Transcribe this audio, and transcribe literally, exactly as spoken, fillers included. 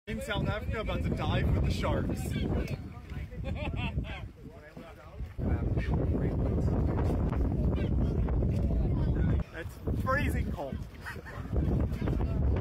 In South Africa, about to dive with the sharks. It's freezing cold.